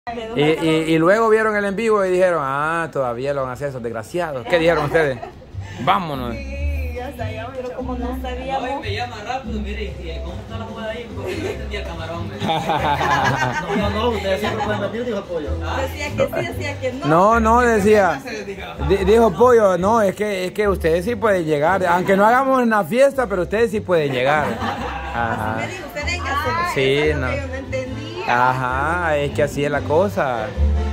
Y luego vieron el en vivo y dijeron, ah, todavía lo van a hacer esos desgraciados. ¿Qué dijeron ustedes? Vámonos. Sí, ya sabíamos, pero como no sabíamos. Hoy me llama rápido, mire, ¿cómo está la jugada ahí? Porque no entendía el camarón. No, ustedes siempre pueden mentir, dijo el pollo. Decía que sí, decía que no. No, decía. Dijo Pollo, no, es que ustedes sí pueden llegar. Aunque no hagamos una fiesta, pero ustedes sí pueden llegar. Ajá. Me dijo, usted venga. Sí, Eso es no. lo que yo no entendía. Ajá, es que así es la cosa.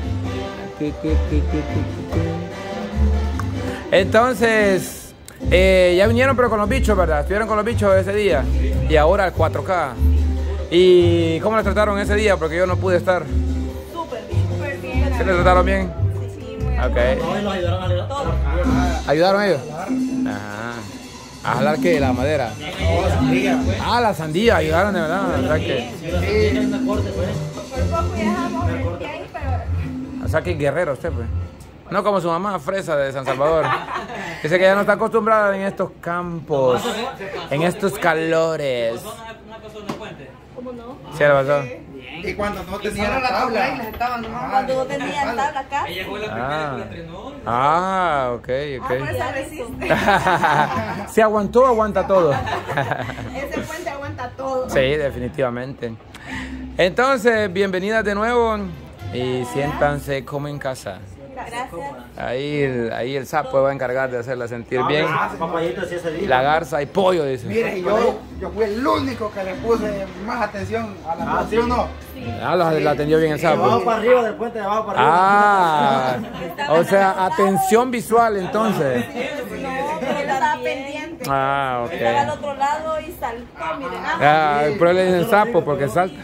Entonces, ya vinieron pero con los bichos, ¿verdad? Estuvieron con los bichos ese día. Y ahora el 4K. ¿Y cómo les trataron ese día? Porque yo no pude estar. Súper bien. Súper bien. ¿Se les trataron bien? Sí, muy bien. Ok. Hoy nos ayudaron a Todo. ¿Ayudaron ellos? Ajá. ¿A jalar qué? ¿La madera? Ah, la sandía, ayudaron de verdad. O sea que, Por poco viajamos de ahí, pero... o sea que guerrero usted, pues. No como su mamá fresa de San Salvador. Dice que ya no está acostumbrada en estos campos, en estos calores. Una cosa en el puente. ¿Cómo no? ¿Sí le pasó? Y cuando no tenían la tabla. Cuando no tenían tabla acá. Ella fue la primera que la estrenó. Ah, ok. Por eso resiste. Si aguantó, aguanta todo. Ese puente aguanta todo. Sí, definitivamente. Entonces, bienvenidas de nuevo y siéntanse como en casa. Gracias. Ahí el sapo va a encargar de hacerla sentir bien. Papayito sí ese día. La garza y pollo, dice. Mire, yo fui el único que le puse más atención a la canción, ¿no? Ah, la atendió bien el De abajo sapo. para arriba, del puente de abajo para arriba. Ah, o sea, atención visual entonces. No, pero estaba pendiente. Ah, Estaba al ok. otro lado y saltó, miren. Ah, pero le dicen sapo porque salta.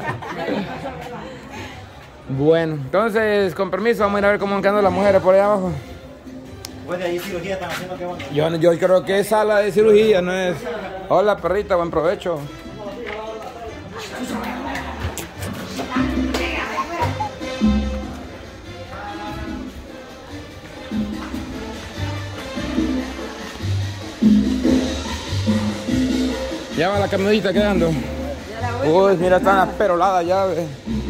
Bueno, entonces, con permiso, vamos a ir a ver cómo han quedado las mujeres por ahí abajo. Pues de ahí cirugía están haciendo que bueno. Yo creo que es sala de cirugía, no es. Hola, perrita, buen provecho. Ya va la camioneta quedando. Uy, mira, están las peroladas ya. Ve.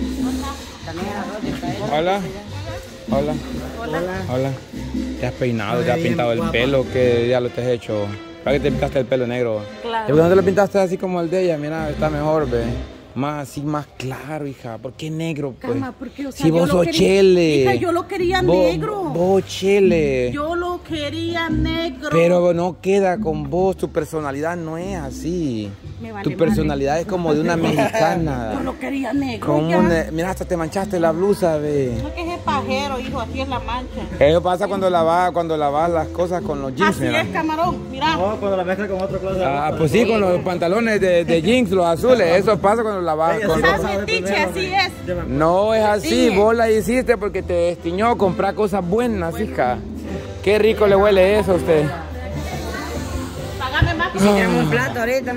Hola. Hola. Hola. ¿Te has peinado? ¿Te has pintado el pelo? ¿Qué ya lo te has hecho? ¿Para qué te pintaste el pelo negro? Claro. ¿Y por qué no te lo pintaste así como el de ella? Mira, está mejor, ve. Más así, más claro, hija. ¿Por qué negro, pues? Calma, porque, o sea, si yo vos lo sos quería- chele. Hija, yo lo quería negro. Vos chele. Yo lo quería negro. Pero no queda con vos, tu personalidad no es así. Me vale Tu personalidad es como de una mexicana. Yo lo quería negro. Como ya. mira, hasta te manchaste la blusa, ve. No, que es pajero, hijo, así es la mancha. Eso pasa cuando lavas las cosas con los jeans, Así mira. es, camarón, mira. No, cuando la mezcla con otra cosa. Ah, pues sí, con los pantalones de jeans, los azules. Eso pasa cuando lavas con Estás ropa. metiche, así es. No es así, Sí. vos la hiciste porque te destiñó comprar cosas buenas, hija. Qué rico le huele eso a usted. Págame más. un plato ahorita.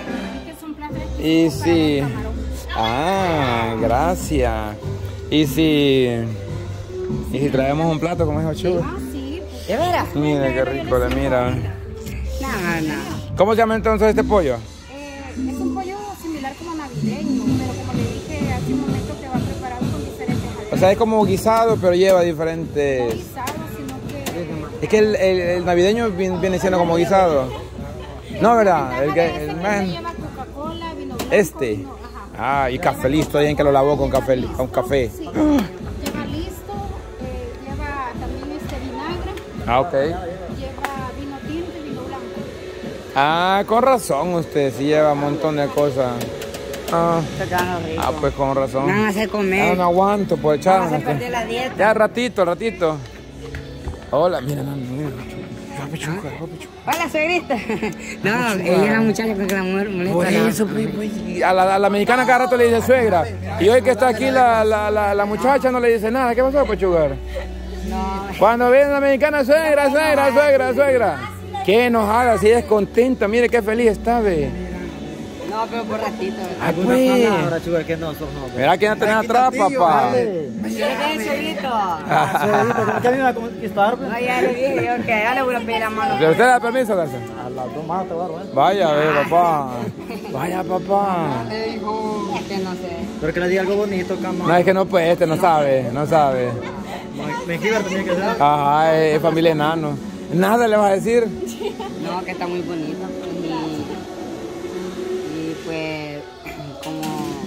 Y si... Ah, gracias. Y si traemos un plato como es chulo. ¿De veras? Mira qué rico le mira. No, no. ¿Cómo se llama entonces este pollo? Es un pollo similar como navideño, pero como le dije hace un momento que va preparado con diferentes O sea, es como guisado, pero lleva diferentes... guisados, sino que Es que el navideño viene siendo como guisado. No, ¿verdad? lleva Coca-Cola, vino blanco, Este. vino- ajá. Ah, y café listo, bien que lo lavó con café. Con café. Sí. Lleva listo, lleva también vinagre, Ah, ok. lleva vino tinto y vino blanco. Ah, con razón usted, sí lleva un montón de cosas. Ah, pues con razón. Me van a hacer comer. Ah, no aguanto por Vamos echar. a hacer perder la dieta. Ya, ratito. Hola, mira, mira. Hola, suegrita. No, ella es la muchacha porque la mujer molesta. Por ¿no? eso, pues, a la mexicana cada rato le dice suegra. Y hoy que está aquí la muchacha no le dice nada. ¿Qué pasó, Pechugar? No, Cuando viene la mexicana, suegra. Qué enojada, si ella es contenta. Mire qué feliz está, ve. no, No, pero por ratito. Ah, pues. Ahora, chuga, que no sos no. Mira quién tenés atrás, papá. ¿Quieres suegrito? ¿Cómo que a mí me va a conquistar? No, ya le dije yo que ya le voy a pedir la mano. ¿Pero usted le da permiso, Garza? A las 2 más te voy a dar, Vaya, papá. Vaya, papá. Que no sé. Pero que le diga algo bonito, cama. No, es que no puede, no sabe. Mengíbar tenía que ser. Ajá, es familia enano. Nada le vas a decir. No, que está muy bonito. Y pues, como.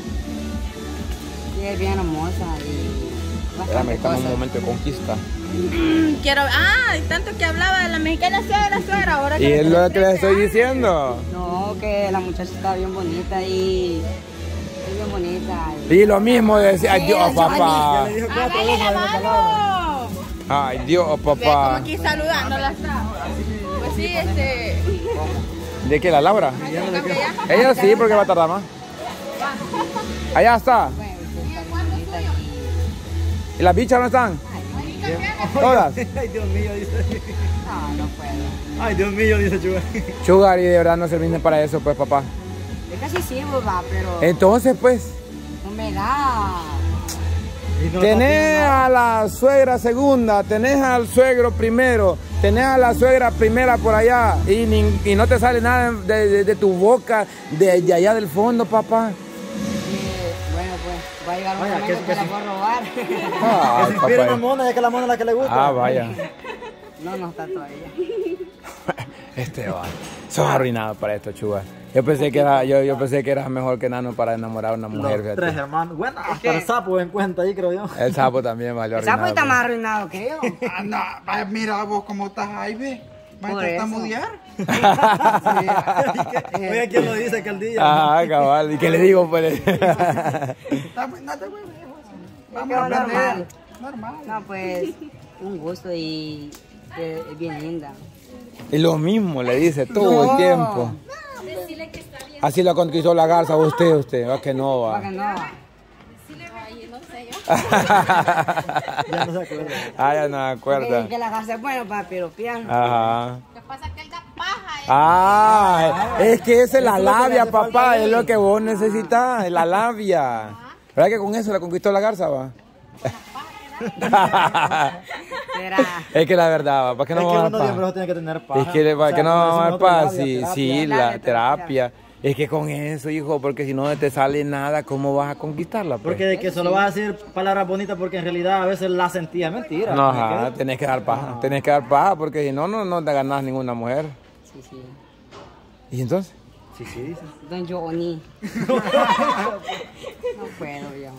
Sí, es bien hermosa y. Espérame, estamos en un momento de conquista. Quiero. Ah, tanto que hablaba de la mexicana suegra, ahora Y que. es lo que les estoy diciendo. No, que la muchacha está bien bonita y. Es bien bonita. Y lo mismo decía, ay Dios, papá. Le dijo 4 ¡Hágale veces la la mano! Ay Dios, Ve como papá. aquí saludándola está. Pues sí, ¿De qué, la Laura? Ella sí, porque va a tardar más. Allá está. ¿Y las bichas no están? ¿Todas? Ay, Dios mío, dice. No, no puedo. Ay, Dios mío, dice Chuga. Sugar, y de verdad no serviste para eso, pues, papá. Es casi sirvo, va, pero. Entonces, pues, No me da. tenés a la suegra segunda, tenés al suegro primero, tenés a la suegra primera por allá y no te sale nada de tu boca, de allá del fondo, papá. Bueno, pues, va a llegar un Vaya, momento que la voy a robar. Ay, Que se inspira papá. una mona, ya que la mona es la que le gusta. Ah, vaya. No está todavía. Va. Sos arruinado para esto, Chuga. Yo pensé que eras mejor que Nano para enamorar a una mujer. Los 3 fíjate. hermanos. Bueno, hasta el sapo en cuenta ahí, creo yo. El sapo también valió El sapo arruinado. está más arruinado que yo. Anda, vaya, mira vos cómo estás ahí, ve. ¿Vas Por a eso. tartamudear? Oiga, ¿quién lo dice que el día? Ah, cabal. ¿Y qué le digo, pues? No te voy Vamos a Normal. aprender. Normal. No, pues, un gusto y es bien linda. Y lo mismo le dice todo el tiempo. Así la conquistó la garza, usted, va que no va. Para que no va. Ya no se acuerda. Ah, ya no me acuerda. Que la casa es buena para piropear. Ajá. Lo que pasa es que él da paja. Ah, es que esa es la labia, papá, es lo que vos necesitas, la labia. ¿Verdad que con eso la conquistó la garza, va? Será. Es que la verdad, va, ¿para qué Es que no va a uno dar siempre paz? tiene que tener paz. Es que, ¿para qué no va a dar paz? Sí, sí, la Terapia. terapia. Es que con eso, hijo, porque si no te sale nada, ¿cómo vas a conquistarla? Pues? Porque de que solo vas a decir palabras bonitas porque en realidad a veces la sentía mentira. No, ajá, tenés que dar paja, porque si no, no te ganas ninguna mujer. Sí, sí. ¿Y entonces? Sí, sí, dice. Don Johnny. No puedo, viejo.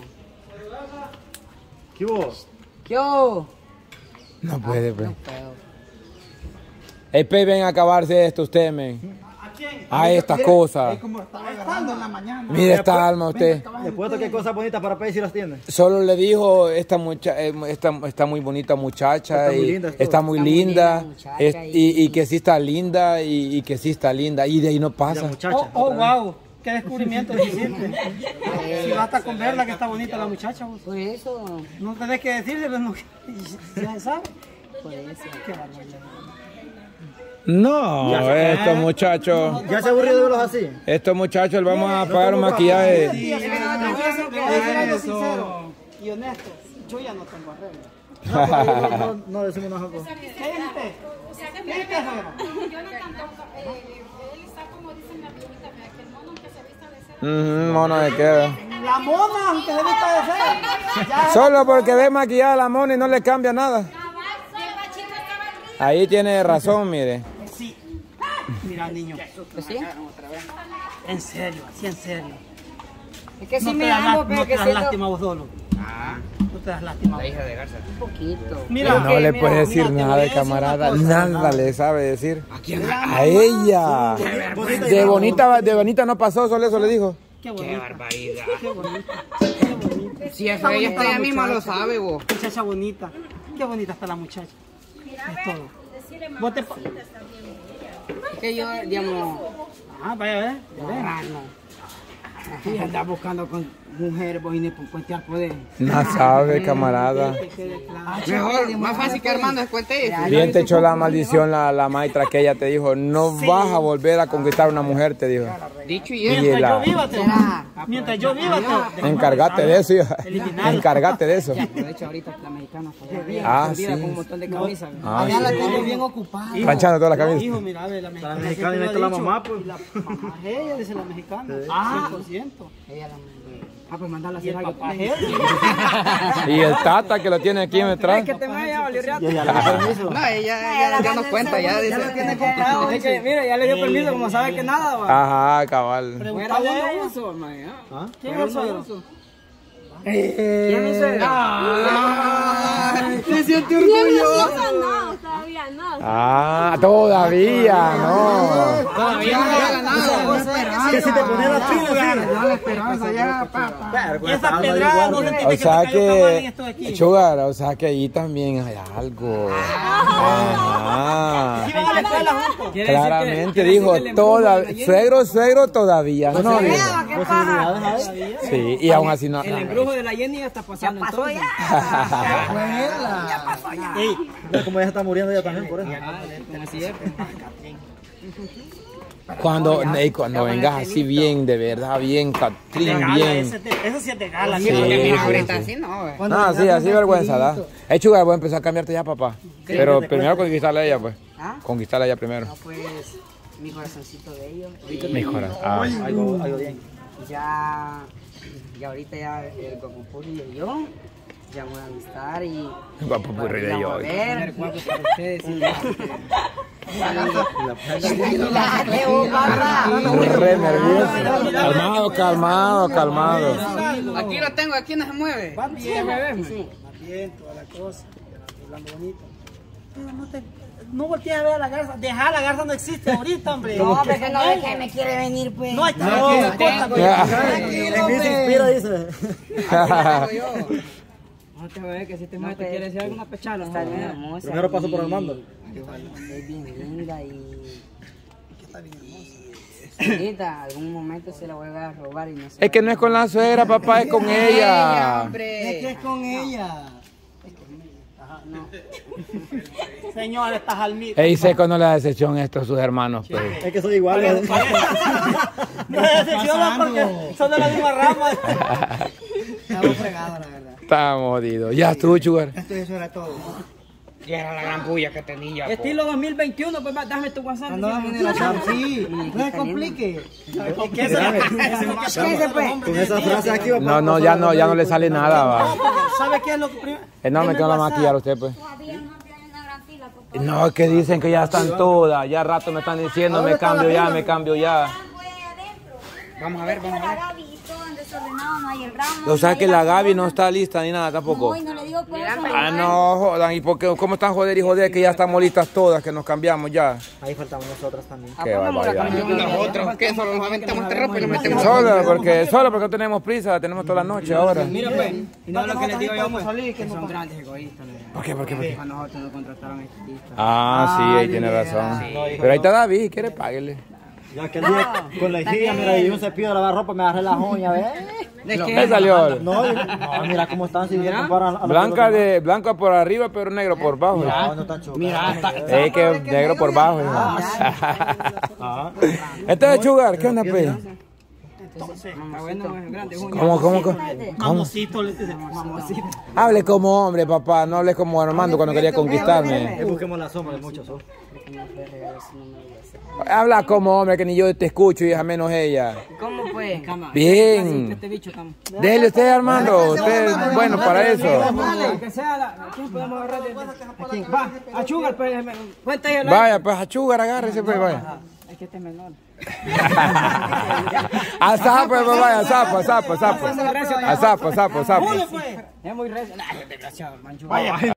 ¿Qué hubo? Yo. No puede, pues. No puedo. Ey, pe, ven a acabarse esto usted, men. A estas cosas. Es como estaba agarrando en la mañana. Mire esta alma usted. Después toqué cosas bonitas para pedir si las tiene. Solo le dijo esta muy bonita muchacha Está muy y linda, es todo. está muy Está muy linda linda muchacha y que sí está linda y que sí está linda y de ahí no La pasa. muchacha. Wow, qué descubrimiento hiciste. Si basta con verla que está bonita la muchacha, vos. Por eso. No tenés que decírselo, no, ya se sabe. Por eso. Qué barbaridad. No, estos muchachos, ¿Ya se aburrió de verlos así? estos muchachos les vamos a pagar un maquillaje. Voy a ser algo sincero y honesto. Yo ya no tengo arreglo. No decimos nada. ¿Qué dijiste? ¿Qué dijiste, suegra? Jonathan toca, él está como dicen la viejita, vea, que el mono que se vista de ser. Mono de queda. La mona, aunque se vista de ser. Ya Solo porque ve maquillada la mona y no le cambia nada. Ahí tiene razón, mire. sí. Mira, niño. Pues sí. En serio, así en serio. Es que No si te me das amo, no pero te que das siento lástima vos solo. No te das lástima. un poquito. Mira, No le mira, puede decir mira, te voy a nada de decir una camarada, cosa, nada le sabe decir. A ella. De bonita no pasó, solo eso le dijo. qué bonita. barbaridad. Qué bonita. Qué bonita. Si eso ella misma lo sabe, vos. Muchacha bonita. Qué bonita está la muchacha. Es todo. Vos te... Es que yo, digamos, Ah, vaya a ver. no. Sí, andaba buscando mujeres, vos y ni puentear poder. No sabe, camarada. Mejor, más fácil que Armando es cuente. Bien te echó la maldición la maestra que ella te dijo, no vas a volver a conquistar a una mujer, te dijo. Dicho y Y Mientras la- yo viva, Teo. Mientras yo viva, Teo. Encárgate de eso, hija. Encárgate de eso. de hecho ahorita la mexicana fue bien. Ah, Viva sí. con un montón de camisas. Ah, Allá la sí. tengo bien ocupada. Planchando toda la camisa. Hijo, mira, ve, la La mexicana. mexicana y siempre mete lo la ha dicho. mamá, pues. La mamá es ella, dice la mexicana. 100%. Ella la pues mandarla a Y hacer el algo. papá es él. Y el tata que lo tiene aquí detrás. Que te vaya, valió Y ella le da permiso. No, ella ya no cuenta, ya dice. Es que, mira, ya le dio permiso, como sabe que nada, va. Ajá, cabal. Preguntale a ella. uso, man. ¿Ah? ¿Quién es el suegro? ¿Quién es suegro? Se siente orgulloso. No, todavía no. Ah, todavía, no. Todavía no había ganado. Que si te pones las pilas, Ya la esperanza, ya, papá. Y esa pedrada no sentiste O que te sea cayó cabal en que, esto de aquí. Sugar, o sea que ahí también hay algo. Ajá. Iban a la escuela juntos. Claramente dijo, suegro todavía no. dijo. posibilidades hay. Sí, y aún así no. El embrujo de la Jenny ya está pasando. Pasó entonces. ya. Ey, ve como ella está muriendo ella también por eso. Así es. Cuando vengas así bien, de verdad, bien, Catrín, bien. Eso sí es de gala. Sí, Ahorita sí. así no, güey. No, sí, así vergüenza, ¿da? Sugar, voy a empezar a cambiarte ya, papá. Pero primero conquistarla a ella, pues. ¿Ah? Conquistarla a ella primero. No, pues, mi corazoncito de ellos. Mi corazón. Ah. Algo bien. Ya ahorita ya el Guapopurri y yo ya voy a estar y Guapopurri de vamos yo. a ver. Guapo para ustedes. Re nervioso. Calmado. Aquí lo tengo, aquí no se mueve. Bien, toda la cosa. Hablando bonito. No voltees a ver a la garza. Deja a la garza, no existe ahorita, hombre. No, pero que no ve que me quiere venir, pues. No, está bien. En mí se inspira, dice. No te ve que si te mueve te quiere decir alguna pechala. Está bien hermosa. Primero paso por Armando. Es bien linda y... Está bien hermosa. Ahorita, algún momento se la voy a robar y no sé. Es que no es con la suegra, papá, es con ella. Es que es con ella. Señor, estas almitas. Ey, Seco no le da decepción esto a sus hermanos, pues. Es que soy igual. No se decepciona porque son de la misma rama. Estamos fregados, la verdad. Estamos jodidos. Ya estuvo, Sugar. Eso era todo. Y era la gran bulla que tenía. Estilo 2021, pues dame tu WhatsApp. Sí, no se complique. ¿Qué es eso? Con esa frase aquí va No, ya no le sale nada, va. ¿Sabe qué es lo que primero? No, me tengo la maquillar usted, pues. Todavía no tienen una gran fila, papá. No, es que dicen que ya están todas. Ya rato me están diciendo, me cambio ya. Voy ahí adentro. Vamos a ver, vamos a ver. La Gaby, todo desordenado, no hay el ramo. O sea no que hay la Gaby no está lista ni nada tampoco. No, y no le digo por eso. Ah, no, jodan. ¿Y por qué? ¿Cómo están joder y joder que ya estamos listas todas, que nos cambiamos ya? Ahí faltamos nosotras también. Qué barbaridad. Nosotros, ¿qué? Solo nos aventamos este ropa y nos metemos. Solo porque no tenemos prisa, tenemos toda la noche ahora. Mira, pues, y no lo que les digo yo, pues, salir, que son grandes egoístas. ¿Por qué? A nosotros nos contrataron estilistas. Ah, sí, ahí tiene razón. Pero ahí está David, ¿quiere? Páguele. Ya que el día con la hijilla, mira, y un cepillo de lavar ropa, me agarré las uñas, ¿ves? ¿Qué salió? No, mira cómo están, si se comparan a Blanca por arriba, pero negro por bajo. No, no están chocados. Mira, Es que negro por bajo. Entonces, Sugar, ¿qué onda, pues? Está bueno, es grande. ¿Cómo? Mamosito, le dice. Hable como hombre, papá, no hable como Armando cuando quería conquistarme. Busquemos la sombra de muchos ojos. Habla como hombre, que ni yo te escucho y a menos ella. ¿Cómo pues? Bien. Este bicho estamos. Déjele usted, Armando, usted es bueno para eso. Que sea la... ¿A quién podemos agarrar? ¿A quién? Va, a Sugar, pues, cuenta ahí. Vaya, pues a Sugar, agárrese, pues, vaya. Es que este es menor. A sapo, pues, vaya, a sapo. Es muy recio. Pues. Es muy recio. Nah, desgraciado, mancho.